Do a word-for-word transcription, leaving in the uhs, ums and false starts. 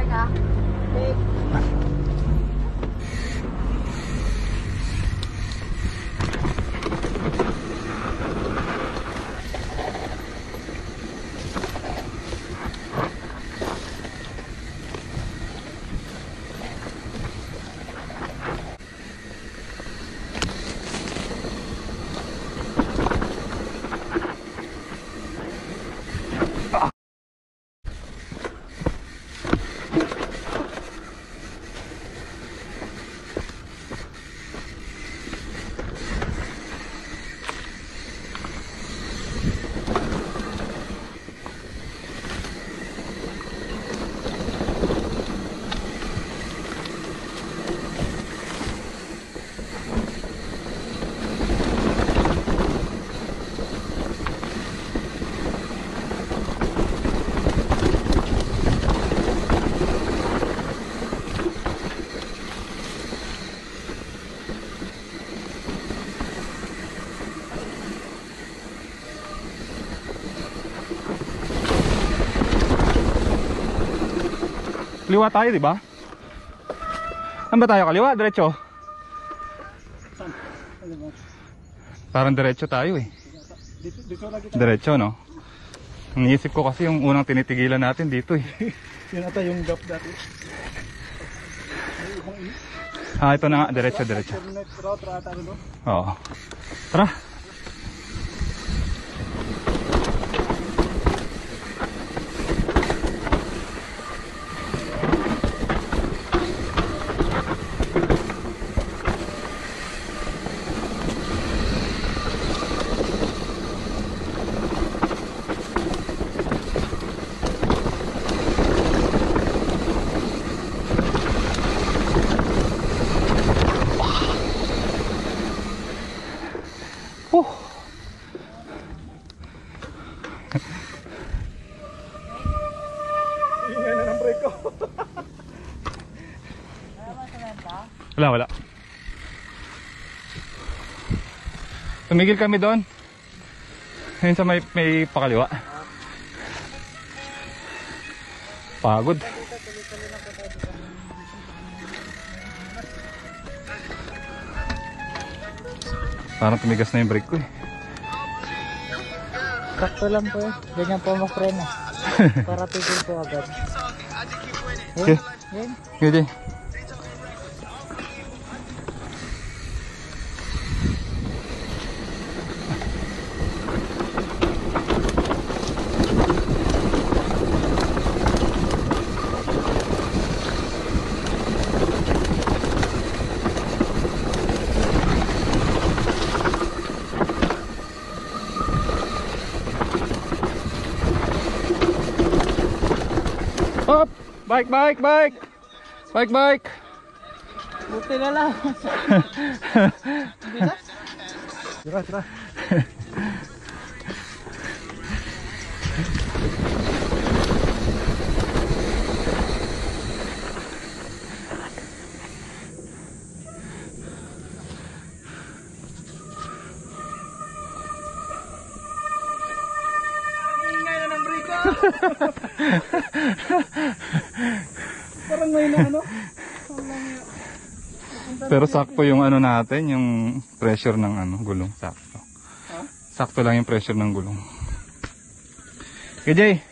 Ha? Babe. Kaliwa tayo, di ba? Saan ba tayo? Kaliwa? Diretso? Parang diretso tayo eh. Diretso, no? Iniisip ko kasi yung unang tinitigilan natin dito eh. Yun ata yung gap dati. Ah, ito na nga. Diretso, diretso. Oo. Tara! Wala, wala. Tumigil kami doon. Ayun sa may, may pakaliwa. Pagod. Parang tumigas na yung brake ko eh. Sakto lang po eh. Ganyan po mag-freno. Para tigil po agad. Okay. Yan. Gede. Hop! Bike, bike, bike! Bike, bike! Buti na lang. Tira, tira. Parang may na ano. Pero sakto yung ano natin, yung pressure ng ano, gulong. Sakto. Huh? Sakto lang yung pressure ng gulong. Okay, Jay.